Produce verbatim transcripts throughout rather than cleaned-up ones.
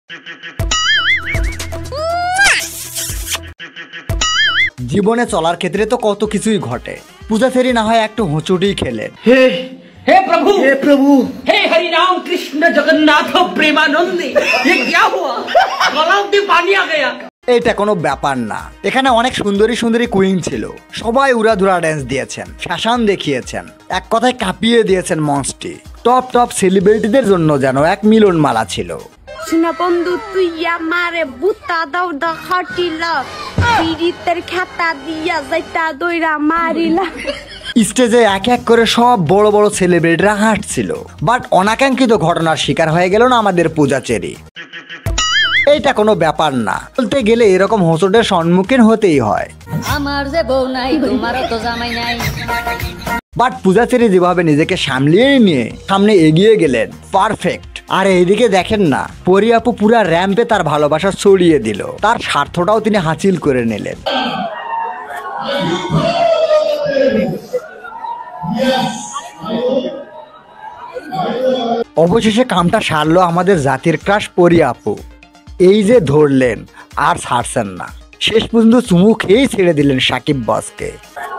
জীবনে চলার ক্ষেত্রে তো কত কিছুই ঘটে। পূজা ফেরি না হয় একটু হোঁচুটি খেলেন। হে हे प्रभु हे प्रभु हे हरि राम कृष्ण जगन्नाथ प्रेमानंद ये क्या हुआ गलाव में पानी आ गया। এটা কোনো ব্যাপার না। এখানে অনেক সুন্দরী সুন্দরী কুইন ছিল, সবাই উড়াধুরা ড্যান্স দিয়েছেন, ফ্যাশন দেখিয়েছেন, এক কথায় কাঁপিয়ে দিয়েছেন মঞ্চটি। টপ টপ সেলিব্রিটিদের জন্য যেন এক মিলন মালা ছিল। শোনা বন্ধু তুই আমারে বুতা দাও দা খাটিলা পিরিতের খাতা দিয়া যাইতা দইরা মারিলা। স্টেজে এক এক করে সব বড় বড় সেলিব্রিটিরা হাঁটছিল, বাট অনাকাঙ্ক্ষিত ঘটনার শিকার হয়ে গেল না আমাদের পূজাচেরি। এইটা কোনো ব্যাপার না, বলতে গেলে এরকম হোঁচটের সম্মুখীন হতেই হয়। আমার যে বউ নাই তোমারও তো জামাই নাই। বাট পূজাচেরি যেভাবে নিজেকে সামলিয়ে নিয়ে সামনে এগিয়ে গেলেন, পারফেক্ট। আর এইদিকে দেখেন না, পরি আপু পুরা র্যাম্পে তার ভালোবাসা ছড়িয়ে দিল, তার স্বার্থটাও তিনি হাসিল করে নিলেন। অবশেষে কামটা সারলো আমাদের জাতির ক্রাশ পরি আপু। এই যে ধরলেন আর ছাড়ছেন না, শেষ পর্যন্ত চুমু খেয়েই ছেড়ে দিলেন সাকিব বসকে।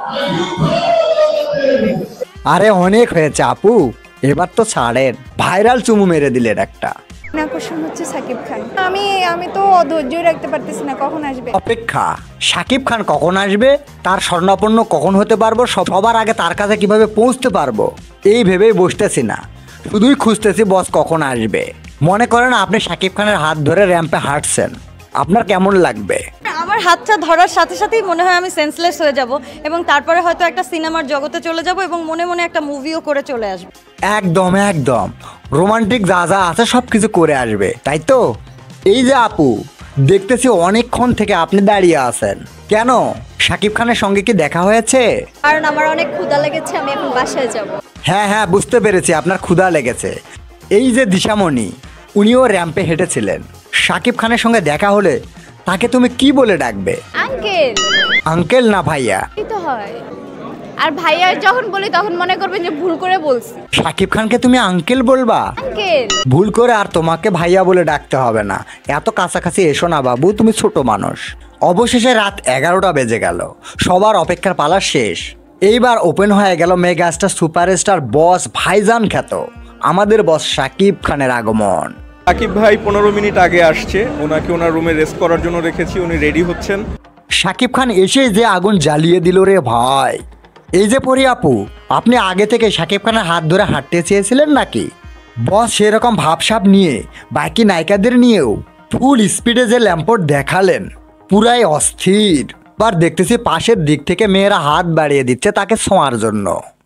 আরে অনেক হয়েছে আপু, এবার তো ছাড়েন, ভাইরাল চুমু মেরে দিলেন একটা। আকর্ষণ হচ্ছে সাকিব খান। আমি আমি তো ধৈর্য রাখতে পারতেছি না, কখন আসবে অপেক্ষা। সাকিব খান কখন আসবে, তার স্বর্ণাপন্ন কখন হতে পারবো, সবার আগে তার কাছে কিভাবে পৌঁছতে পারবো, এই ভেবেই বসতেছি না, শুধুই খুঁজতেছি বস কখন আসবে। মনে করেন আপনি সাকিব খানের হাত ধরে র্যাম্পে হাঁটছেন, আপনার কেমন লাগবে? আমার হাতটা ধরার সাথে সাথেই মনে হয় আমি সেন্সলেস হয়ে যাব, এবং তারপরে হয়তো একটা সিনেমার জগতে চলে যাব এবং মনে মনে একটা মুভিও করে চলে আসবো। একদম একদম রোমান্টিক যা যা আছে সব কিছু করে আসবে, তাই তো? এই যে আপু, দেখতেছি অনেকক্ষণ থেকে আপনি দাঁড়িয়ে আছেন কেন? সাকিব খানের সঙ্গে কি দেখা হয়েছে? কারণ আমার অনেক ক্ষুধা লেগেছে, আমি এখন বাসায় যাব। হ্যাঁ হ্যাঁ বুঝতে পেরেছি, আপনার ক্ষুধা লেগেছে। এই যে দিশামণি, উনিও র্যাম্পে হেঁটেছিলেন, সাকিব খানের সঙ্গে দেখা হলে তাকে তুমি কি বলে ডাকবে? আঙ্কেল। আঙ্কেল না ভাইয়া? এই তো হয়। আর ভাইয়া যখন বলি তখন মনে করবেন যে ভুল করে বলছি। সাকিব খানকে তুমি আঙ্কেল বলবা? আঙ্কেল। ভুল করে আর তোমাকে ভাইয়া বলে ডাকতে হবে না, এত কাছাকাছি এসো না বাবু, তুমি ছোট মানুষ। অবশেষে রাত এগারোটা বেজে গেল, সবার অপেক্ষার পালা শেষ। এইবার ওপেন হয়ে গেল মেগাস্টার সুপারস্টার বস ভাইজান খ্যাত আমাদের বস সাকিব খানের আগমন। সাকিব ভাই পনেরো মিনিট আগে আসছে, ওনাকে ওনার রুমে রেস্ট করার জন্য রেখেছি, উনি রেডি হচ্ছেন। সাকিব খান এসে যে আগুন জ্বালিয়ে দিল রে ভাই। এই যে পরি আপু, আপনি আগে থেকে সাকিব খানের হাত ধরে হাঁটতে চেয়েছিলেন নাকি? বস সেরকম ভাবসাব নিয়ে বাকি নায়িকাদের নিয়েও ফুল স্পিডে যে ল্যাম্পোর্ট দেখালেন, পুরাই অস্থির। বার দেখতেছি পাশের দিক থেকে মেয়েরা হাত বাড়িয়ে দিচ্ছে তাকে ছোঁয়ার জন্য।